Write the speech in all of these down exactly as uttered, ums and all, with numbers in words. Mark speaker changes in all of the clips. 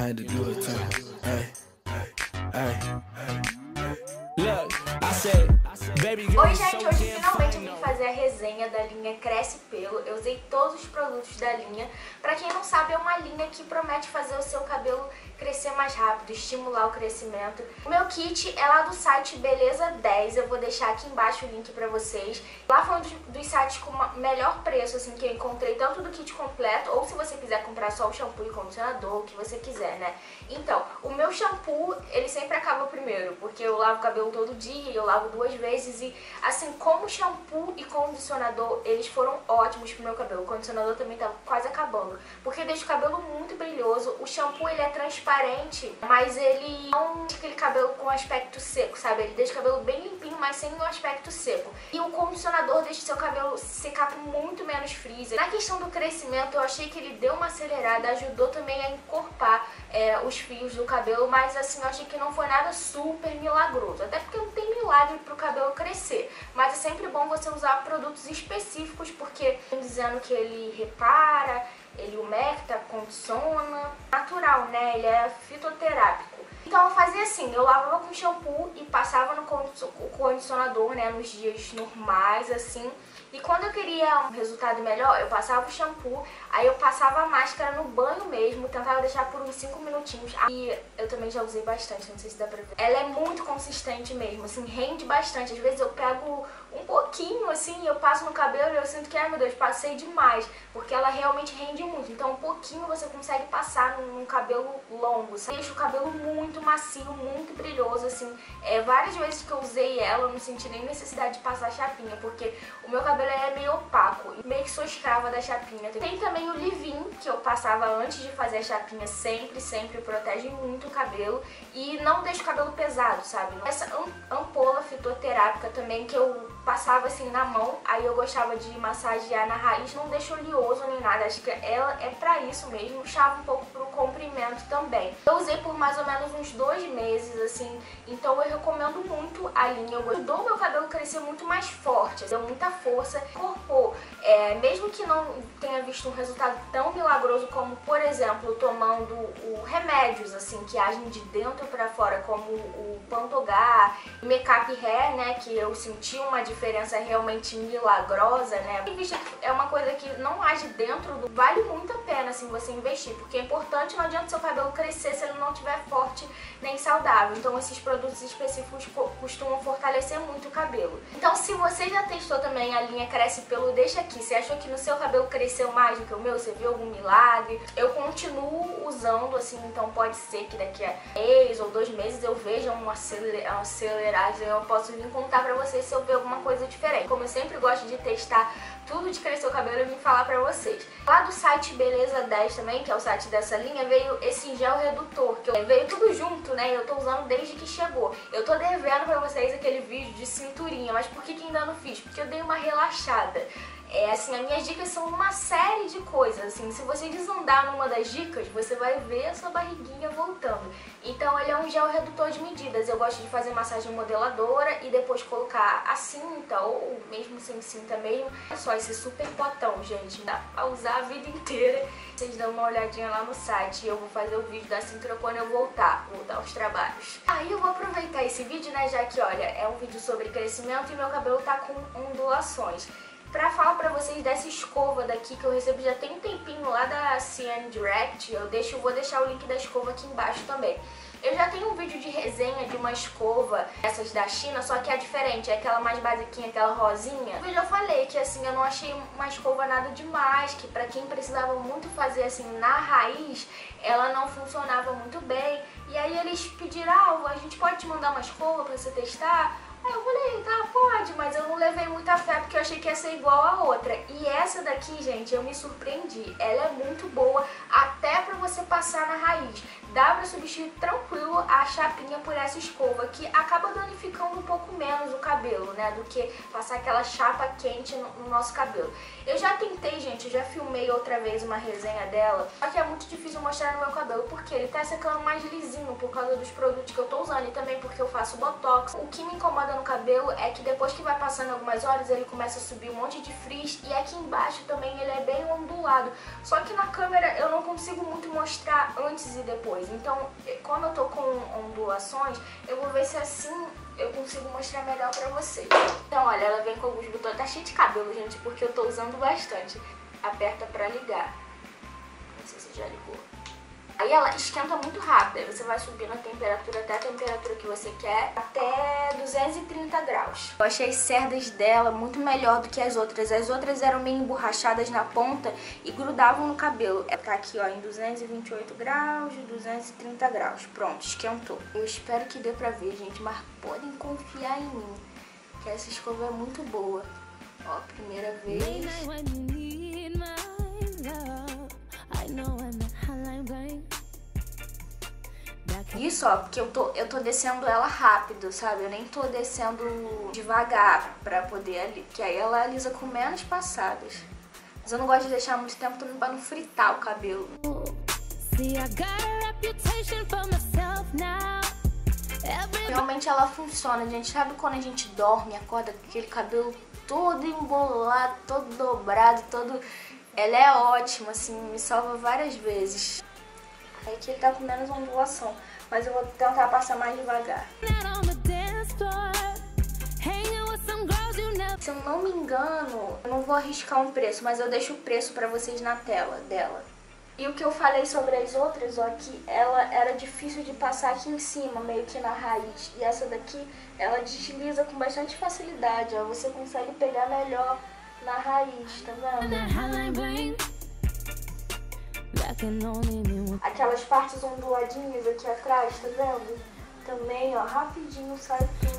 Speaker 1: had to do it to her. Hey, hey, look, I said, baby girl,
Speaker 2: Oi gente, hoje finalmente eu vim fazer a resenha da linha Cresce Pelo. Eu usei todos os produtos da linha. Pra quem não sabe, é uma linha que promete fazer o seu cabelo crescer mais rápido, estimular o crescimento. O meu kit é lá do site Beleza dez, eu vou deixar aqui embaixo o link pra vocês. Lá foi um dos, dos sites com o melhor preço assim, que eu encontrei, tanto do kit completo, ou se você quiser comprar só o shampoo e condicionador, o que você quiser, né? Então, o meu shampoo, ele sempre acaba primeiro, porque eu lavo o cabelo todo dia, eu lavo duas vezes e, assim, como shampoo e condicionador, eles foram ótimos pro meu cabelo. O condicionador também tá quase acabando, porque deixa o cabelo muito brilhoso. O shampoo, ele é transparente, mas ele não deixa aquele cabelo com aspecto seco, sabe? Ele deixa o cabelo bem limpinho, mas sem o aspecto seco. E o condicionador deixa o seu cabelo secar com muito menos frizz. Na questão do crescimento, eu achei que ele deu uma acelerada, ajudou também a encorpar é, os fios do cabelo, mas assim, eu achei que não foi nada super milagroso, até porque não tem milagre pro cabelo crescer, mas é sempre bom você usar produtos específicos, porque dizendo que ele repara, ele humecta, condiciona, natural, né? Ele é fitoterápico. Então eu fazia assim, eu lavava com shampoo e passava no condicionador, né, nos dias normais, assim. E quando eu queria um resultado melhor, eu passava o shampoo, aí eu passava a máscara no banho mesmo, tentava deixar por uns cinco minutinhos. E eu também já usei bastante, não sei se dá pra ver. Ela é muito consistente mesmo, assim, rende bastante. Às vezes eu pego um pouquinho, assim, eu passo no cabelo e eu sinto que, ai meu Deus, passei demais, porque ela realmente rende muito. Então um pouquinho você consegue passar num, num cabelo longo, sabe? Deixa o cabelo muito macio, muito brilhoso, assim. É, várias vezes que eu usei ela, eu não senti nem necessidade de passar chapinha, porque o meu cabelo é meio opaco, meio que sou escrava da chapinha. Tem também o leave-in, que eu passava antes de fazer a chapinha, sempre, sempre protege muito o cabelo e não deixa o cabelo pesado, sabe? Essa ampola fitoterápica também, que eu passava assim na mão, aí eu gostava de massagear na raiz, não deixa oleoso nem nada, acho que ela é pra isso mesmo, puxava um pouco pro comprimento também. Eu usei por mais ou menos uns dois meses, assim, então eu recomendo muito a linha. Eu ajudou meu cabelo a crescer muito mais forte, deu muita força, corpou, é, mesmo que não tenha visto um resultado tão milagroso como, por exemplo, tomando o remédios, assim, que agem de dentro pra fora, como o Pantogar, o Makeup Hair, né, que eu senti uma diferença realmente milagrosa, né? É uma coisa que não age dentro do... Vale muito a pena, assim, você investir, porque é importante, não adianta seu cabelo crescer se ele não estiver forte nem saudável. Então esses produtos específicos costumam fortalecer muito o cabelo. Então se você já testou também a linha Cresce Pelo, deixa aqui. Você achou que no seu cabelo cresceu mais do que o meu? Você viu algum milagre? Eu continuo usando, assim, então pode ser que daqui a mês ou dois meses eu veja uma aceleragem. Eu posso vir contar pra vocês se eu ver alguma coisa diferente. Como eu sempre gosto de testar tudo de crescer o cabelo, eu vim falar pra vocês. Lá do site Beleza dez também, que é o site dessa linha, veio esse gel redutor, que eu, veio tudo junto, né? E eu tô usando desde que chegou. Eu tô devendo pra vocês aquele vídeo de cinturinha, mas por que que ainda não fiz? Porque eu dei uma relaxada. É, assim, as minhas dicas são uma série de coisas, assim, se você desandar numa das dicas, você vai ver a sua barriguinha voltando. Então ele é um gel redutor de medidas. Eu gosto de fazer massagem modeladora e depois colocar a cinta, ou mesmo sem cinta mesmo. É só esse super potão, gente, dá pra usar a vida inteira. Vocês dão uma olhadinha lá no site e eu vou fazer o vídeo da cintura quando eu voltar, voltar aos trabalhos. Aí eu vou aproveitar esse vídeo, né, já que, olha, é um vídeo sobre crescimento e meu cabelo tá com ondulações, pra falar pra vocês dessa escova daqui que eu recebo já tem um tempinho lá da C N Direct. Eu deixo, vou deixar o link da escova aqui embaixo também. Eu já tenho um vídeo de resenha de uma escova, essas da China, só que é diferente, é aquela mais basiquinha, aquela rosinha. No vídeo eu falei que assim, eu não achei uma escova nada demais, que pra quem precisava muito fazer assim na raiz, ela não funcionava muito bem. E aí eles pediram, ah, a gente pode te mandar uma escova pra você testar? Aí eu falei, tá, pode, mas eu não levei muita fé porque eu achei que ia ser igual a outra. E essa daqui, gente, eu me surpreendi. Ela é muito boa, até pra você passar na raiz. Dá pra substituir tranquilo a chapinha por essa escova, que acaba danificando um pouco menos o cabelo, né, do que passar aquela chapa quente no, no nosso cabelo. Eu já tentei, gente, eu já filmei outra vez uma resenha dela, só que é muito difícil mostrar no meu cabelo, porque ele tá secando mais lisinho por causa dos produtos que eu tô usando e também porque eu faço botox. O que me incomoda no cabelo é que depois que vai passando algumas horas, ele começa a subir um monte de frizz e aqui embaixo também ele é bem ondulado. Só que na câmera eu não consigo muito mostrar antes e depois. coisa. Então, como eu tô com ondulações, eu vou ver se assim eu consigo mostrar melhor pra vocês. Então, olha, ela vem com alguns botões. Tá cheio de cabelo, gente, porque eu tô usando bastante. Aperta pra ligar. Não sei se já ligou. Aí ela esquenta muito rápido, aí você vai subindo a temperatura até a temperatura que você quer, até duzentos e trinta graus. Eu achei as cerdas dela muito melhor do que as outras. As outras eram meio emborrachadas na ponta e grudavam no cabelo. Tá aqui, ó, em duzentos e vinte e oito graus, duzentos e trinta graus. Pronto, esquentou. Eu espero que dê pra ver, gente, mas podem confiar em mim, que essa escova é muito boa. Ó, primeira vez. Isso, ó, porque eu tô, eu tô descendo ela rápido, sabe? Eu nem tô descendo devagar pra poder ali, que aí ela alisa com menos passadas. Mas eu não gosto de deixar muito tempo também pra não fritar o cabelo. Realmente ela funciona, gente. Sabe quando a gente dorme, acorda com aquele cabelo todo embolado, todo dobrado, todo... Ela é ótima, assim, me salva várias vezes. Aí aqui ele tá com menos ondulação, mas eu vou tentar passar mais devagar. Se eu não me engano, eu não vou arriscar um preço, mas eu deixo o preço pra vocês na tela dela. E o que eu falei sobre as outras, ó, que ela era difícil de passar aqui em cima, meio que na raiz. E essa daqui, ela desliza com bastante facilidade, ó. Você consegue pegar melhor na raiz, tá vendo? Aquelas partes onduladinhas aqui atrás, tá vendo? Também, ó, rapidinho sai tudo.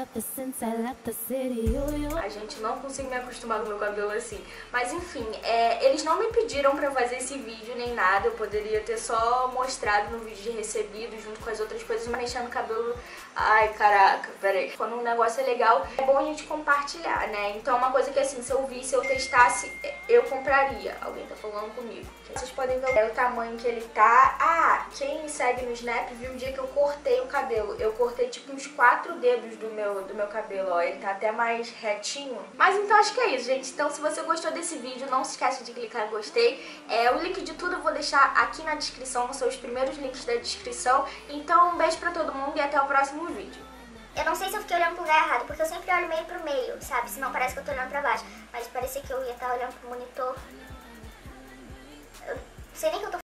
Speaker 2: A gente não consegue me acostumar com o meu cabelo assim. Mas enfim, é, eles não me pediram pra fazer esse vídeo nem nada. Eu poderia ter só mostrado no vídeo de recebido junto com as outras coisas, mas mexendo no cabelo... Ai, caraca, peraí. Quando um negócio é legal, é bom a gente compartilhar, né? Então uma coisa que assim, se eu visse, se eu testasse, eu compraria. Alguém tá falando comigo. Vocês podem ver é o tamanho que ele tá. Ah, quem me segue no Snap viu o dia que eu cortei o cabelo. Eu cortei tipo uns quatro dedos do meu, do meu cabelo, ó. Ele tá até mais retinho. Mas então acho que é isso, gente. Então se você gostou desse vídeo, não se esqueça de clicar em gostei. É, o link de tudo eu vou deixar aqui na descrição. Vão ser os primeiros links da descrição. Então um beijo pra todo mundo e até o próximo vídeo.
Speaker 3: Eu não sei se eu fiquei olhando pro lugar errado, porque eu sempre olho meio pro meio, sabe? Senão parece que eu tô olhando pra baixo. Mas parecia que eu ia estar olhando pro monitor. Eu não sei nem o que eu tô